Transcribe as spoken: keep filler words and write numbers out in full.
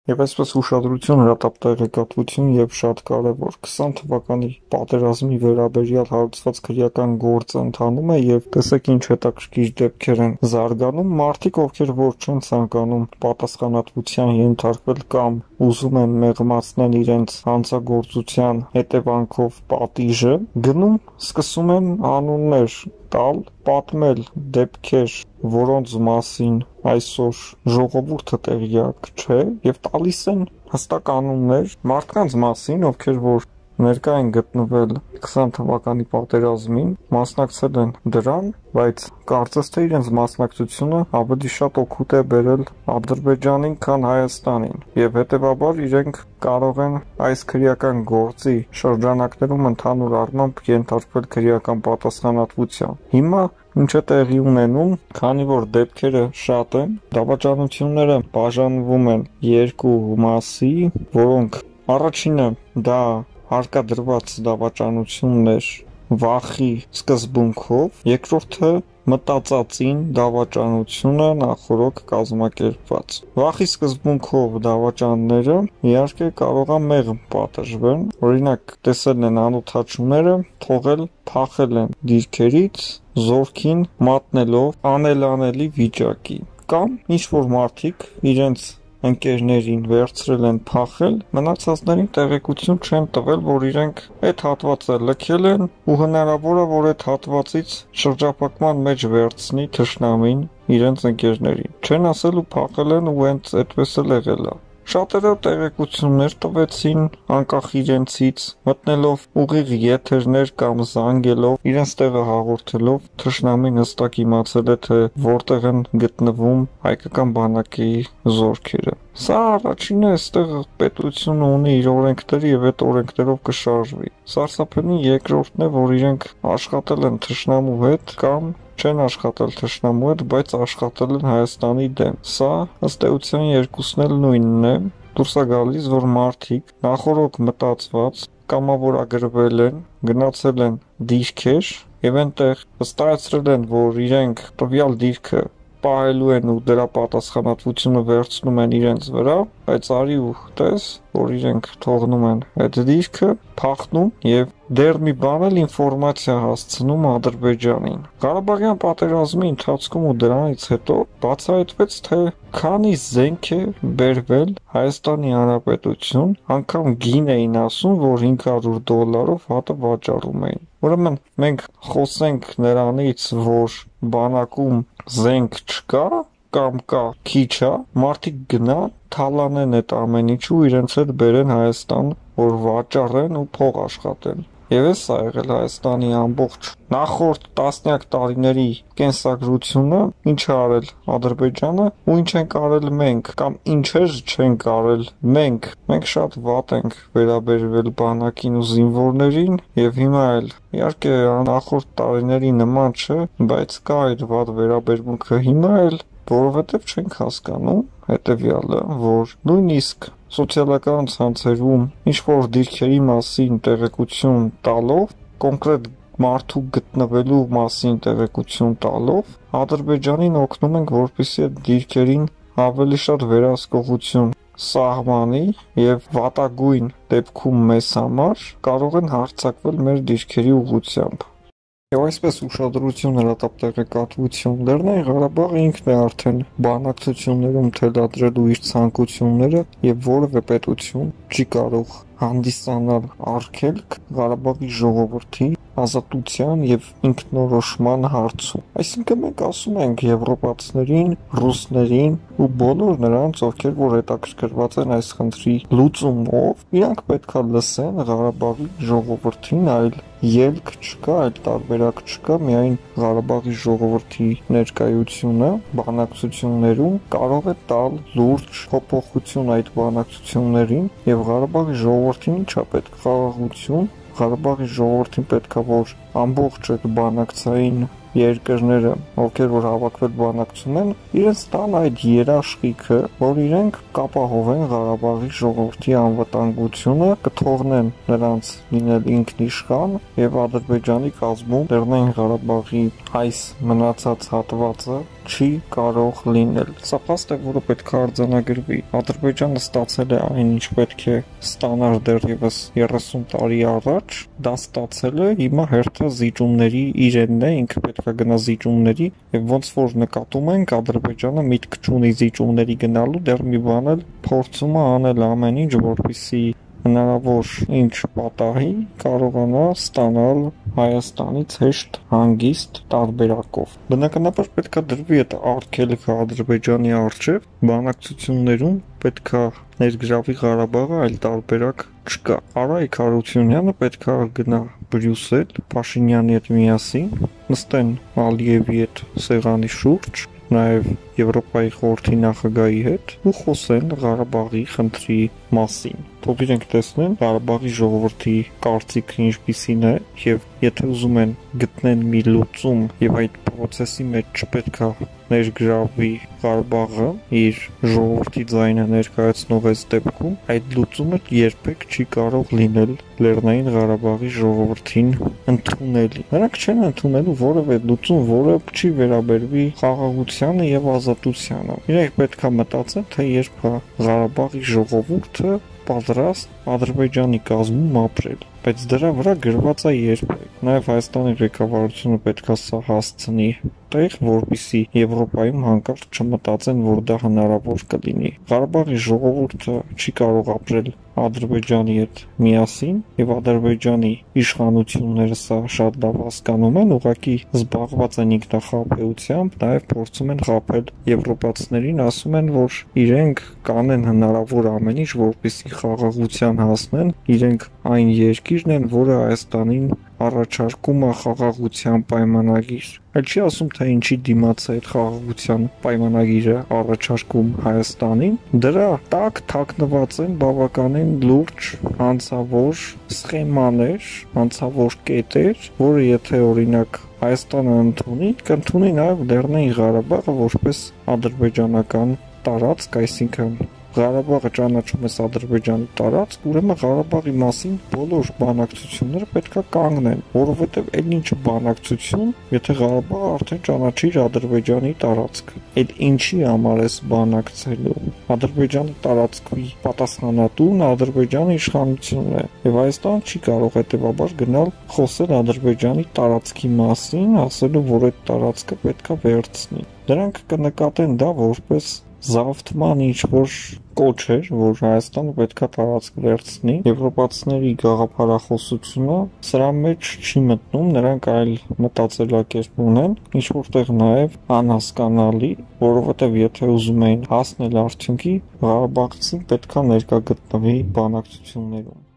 Եվ այսպես ուշադրություն, հրատապտեղեկատվություն և շատ կարևոր քսան թվականի պատերազմի վերաբերյալ հարուցված քրեական գործը ընթանում է և տեսեք ինչ հետաքրքիր դեպքեր են զարգանում, մարդիկ, ովքեր որ չեն ցանկանում պատասխանատվության ենթարկվել կամ ուզում են մեղմացնել իրենց հանցագործության հետևանքով պատիժը, գնում սկսում են անուններ տալ, պատմել դեպքեր, որոնց մասին այսօր ժողովուրդը տեղյակ չէ, և տալիս են հստակ անուններ մարդկանց մասին, ովքեր որ ներկա են գտնվել քսան թվականի պատերազմին, մասնակցել են դրան, բայց կարծես թե իրենց մասնակցությունը ավելի շատ օգուտ է բերել Ադրբեջանին, քան Հայաստանին, և հետևաբար իրենք կարող են այս քրեական գործի շրջանակներում ընդհանուր առմամբ ենթարկվել քրեական պատասխանատվության։ Հիմա ինչ է տեղի ունենում, քանի որ դեպքերը շատ են, դավաճանությունները բաժանվում են երկու մասի, որոնք առաջինը դա հարկադրված դավաճանություններ վախի սկզբունքով, երկրորդը մտածածին դավաճանությունը նախօրոք կազմակերպված։ Վախի սկզբունքով դավաճանները իհարկե կարող է մեղմ պատժվեն, օրինակ տեսել են անօթաչուները, թողել փախել են դիրքերից, զորքին մատնելով անելանելի վիճակի, կամ ինչ-որ մարդիկ իրենց ընկերներին վերցրել են փախել, մնացածներին տեղեկություն չեն տվել, որ իրենք այդ հատվածը լքել են ու հնարավոր է, որ այդ հատվածից շրջափակման մեջ վերցնի թշնամին իրենց ընկերներին, չեն ասել ու փախել են ու հենց այդպես էլ եղել է։ Շատերը տեղեկություններ տվեցին անկախ իրենցից, մտնելով ուղիղ եթերներ կամ զանգելով, իրենց տեղը հաղորդելով, թշնամին հստակ իմացել է, թե որտեղ են գտնվում հայկական բանակի զորքերը։ Սա առաջինը, այստեղ պետությունը ունի իր օրենքները և այդ օրենքներով կշարժվի։ Սարսափելին երկրորդն է, որ իրենք աշխատել են թշնամու հետ կամ չեն աշխատել թշնամու հետ, բայց աշխատել են Հայաստանի դեմ։ Սա ըստ էության երկուսն էլ նույնն է։ Դուրս է գալիս, որ մարդիկ նախօրոք մտածված կամավորագրվել են, գնացել են դիրքեր և այնտեղ վստահեցրել են, որ իրենք տվյալ դիրքը պահելու են ու դրա պատասխանատվությունը վերցնում են իրենց վրա, բայց արի ու տես, որ իրենք թողնում են այդ դիրքը, փախնում և դեռ մի բան էլ ինֆորմացիա հասցնում Ադրբեջանին։ Ղարաբաղյան պատերազմի ընթացքում ու դրանից հետո բացահայտվեց, թե քանի զենք է բերվել Հայաստանի Հանրապետություն, անգամ գին էին ասում, որ հինգ հարյուր դոլարով հատը վաճառում էին։ Ուրեմն մենք խոսենք նրանից, որ բանակում զենք չկա կամ կա քիչ է, մարդիկ գնան, թալանեն այդ ամեն ինչը ու իրենց հետ բերեն Հայաստան, որ վաճառեն ու փող աշխատեն։ Եվ էս է եղել Հայաստանի ամբողջ նախորդ տասնյակ տարիների կենսագրությունը, ինչ է արել Ադրբեջանը ու ինչ ենք արել մենք, կամ ինչեր չենք արել մենք։ Մենք շատ վատ ենք վերաբերվել բանակին ու զինվորներին և հիմա էլ իհարկե նախորդ տարիների նման չէ, բայց կա այդ վատ վերաբերմունքը հիմա էլ, որովհետև չենք հասկանում հետևյալը, որ նույնիսկ սոցիալական ցանցերում ինչ-որ դիրքերի մասին տեղեկություն տալով, կոնկրետ մարդու գտնվելու մասին տեղեկություն տալով, Ադրբեջանին օգնում ենք, որպեսզի այդ դիրքերին ավելի շատ վերահսկողություն սահմանի և վատագույն դեպքում մեզ համար կարող են հարձակվել մեր դիրքերի ուղղությամբ։ Եվ այսպես ուշադրություն հրատապտեղեկատվություն Լեռնային Ղարաբաղը ինքն է արդեն բանակցություններում թելադրելու իր ցանկությունները և որևէ պետություն չի կարող հանդիսանալ արգելք Ղարաբաղի ժողովրդի ազատության և ինքնորոշման հարցում։ Այսինքն մենք ասում ենք եվրոպացիներին, ռուսներին ու բոլոր նրանց, ովքեր որ հետաքրքրված են այս խնդրի լուծումով, իրանք պետք է լսեն Ղարաբաղի ժողովրդին, այլ ելք չկա, այլ տարբերակ չկա, միայն Ղարաբաղի ժողովրդի ներկայությունը բանակցություններում կարող է տալ լուրջ փոփոխություն այդ բանակցություններին և Ղարաբաղի ժողովրդին ինչա պետք խաղաղություն, Ղարաբաղի ժողովրդին պետքա որ ամբողջ այդ բանակցային երկրները, ովքեր որ հավաքվել բանակցում են, իրենց տան այդ երաշխիքը, որ իրենք կապահովեն Ղարաբաղի ժողովրդի անվտանգությունը, կթողնեն նրանց լինել ինքնիշխան եւ Ադրբեջանի կազմում Լեռնային Ղարաբաղի այս մնացած հատվածը չի կարող լինել։ Սա փաստ է, որը պետք է արձանագրվի։ Ադրբեջանը ստացել է այն, ինչ պետք է ստանար դեռևս երեսուն տարի առաջ, դա ստացել է, հիմա հերթը զիջումների իրենն է, ինքը պետք է գնա զիջումների, եւ ոնց որ նկատում ենք, Ադրբեջանը միտք չունի զիջումների գնալու, դեռ մի բան էլ փորձում է անել ամեն ինչ, որպեսզի հնարավոր ինչ պատահի կարողանա ստանալ Հայաստանից հեշտ հանգիստ տարբերակով։ Բնականաբար պետք է դրվի այդ արգելքը Ադրբեջանի առջև, բանակցություններում պետք է ներգրավի Ղարաբաղը, այլ տարբերակ չկա։ Արայք Հարությունյանը պետք է գնա Բրյուսել Փաշինյանի հետ միասին, նստեն Ալիևի հետ սեղանի շուրջ, նաև Եվրոպայի խորհրդի նախագահի հետ ու խոսեն Ղարաբաղի խնդրի մասին։ Թող իրենք տեսնեն Ղարաբաղի ժողովրդի կարծիքը ինչպիսին է, եւ եթե ուզում են գտնեն մի լուծում եւ այդ process-ի մեջ չպետք է ներգրավվի Ղարաբաղը իր ժողովրդի ձայնը ներկայացնող այս դեպքում, այդ լուծումը երբեք չի կարող լինել Լեռնային Ղարաբաղի ժողովրդին ընդունելի։ Նրանք չեն ընդունելու որևէ լուծում, որը չի վերաբերվի խաղաղությանը եւ ազատությանը։ Իրենք պետք է մտածեն, թե երբ է Ղարաբաղի ժողովուրդը պատրաստ Ադրբեջանի կազմում ապրել, բայց դրա վրա գրված է երբեք։ Նաև Հայաստանի ղեկավարությունը պետք է սա հասցնի տեղ, որպեսզի Եվրոպայում հանկարծ չմտածեն, որ դա հնարավոր կլինի։ Ղարաբաղի ժողովուրդը չի կարող ապրել Ադրբեջանի հետ միասին, եւ Ադրբեջանի իշխանությունները սա շատ լավ հասկանում են, ուղղակի զբաղված են ինքնախապեյությամբ, նաև փորձում են խաբել եվրոպացիներին, ասում են, որ իրենք կանեն հնարավոր ամեն ինչ, որպեսզի խաղաղության հասնեն, իրենք այն երկիրն են, որը Հայաստանին առաջարկում է խաղաղության պայմանագիր։ Այլ չի ասում, թե ինչի դիմաց է այդ խաղաղության պայմանագիրը առաջարկում Հայաստանին։ Դրա տակ թաքնված են բավականին լուրջ հանցավոր սխեմաներ, հանցավոր կետեր, որը եթե օրինակ Հայաստանը ընդունի, կընդունի նաև Լեռնային Ղարաբաղը որպես ադրբեջանական տարածք, այսինքն Ղարաբաղը ճանաչում է Ադրբեջանի տարածք, ուրեմն Ղարաբաղի մասին բոլոր բանակցությունները պետք է կանգնեն, որովհետև այդ ինչ բանակցություն, եթե Ղարաբաղը արդեն ճանաչի իր Ադրբեջանի տարածքը, այդ ինչի համար է բանակցելու։ Ադրբեջանի տարածքի պատասխանատուն Ադրբեջանի իշխանությունն է, եւ Հայաստանը չի կարող հետեւաբար գնալ խոսել Ադրբեջանի տարածքի մասին, ասելու, որ այդ տարածքը պետք է վերցնի։ Դրանք կնկատեն դա որպես զավթման ինչ-որ կոչ էր, որ Հայաստանը պետք է տարածք վերցնի։ Եվրոպացիների գաղափարախոսությունը սրա մեջ չի մտնում, նրանք այլ մտածելակերպ ունեն, ինչ-որտեղ նաև անհասկանալի, որովհետև եթե ուզում էին հասնել արդյունքի, Ղարաբաղցին պետք է ներկա գտնվի բանակցություններում։